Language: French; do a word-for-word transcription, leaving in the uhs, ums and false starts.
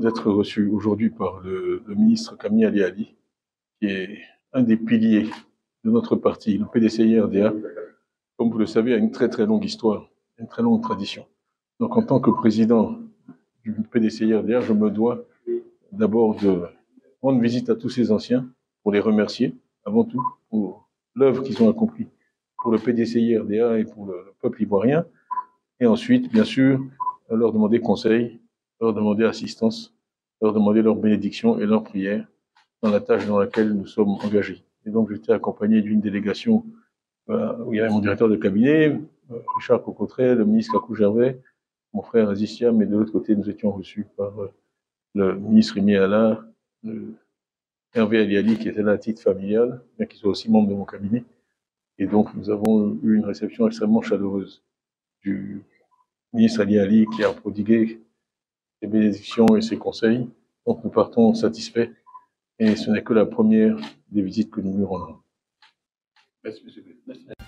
d'être reçu aujourd'hui par le, le ministre Kami Ali Ali, qui est un des piliers de notre parti, le P D C I R D A. Comme vous le savez, a une très très longue histoire, une très longue tradition. Donc en tant que président du P D C I R D A, je me dois d'abord de rendre visite à tous ces anciens pour les remercier, avant tout, pour l'œuvre qu'ils ont accomplie pour le P D C I R D A et pour le peuple ivoirien. Et ensuite, bien sûr, leur demander conseil, leur demander assistance, leur demander leur bénédiction et leur prière dans la tâche dans laquelle nous sommes engagés. Et donc, j'étais accompagné d'une délégation euh, où il y avait mon directeur de cabinet, euh, Richard Cocottret, le ministre Kakou Gervais, mon frère Aziz Thiam, et de l'autre côté, nous étions reçus par euh, le ministre Rémi Allard, euh, Hervé Ali Ali, qui était là à titre familial, bien qu'il soit aussi membre de mon cabinet. Et donc, nous avons eu une réception extrêmement chaleureuse du ministre Ali Ali, qui a prodigué ses bénédictions et ses conseils. Donc, nous partons satisfaits. Et ce n'est que la première des visites que nous lui rendrons. Merci, monsieur. Merci.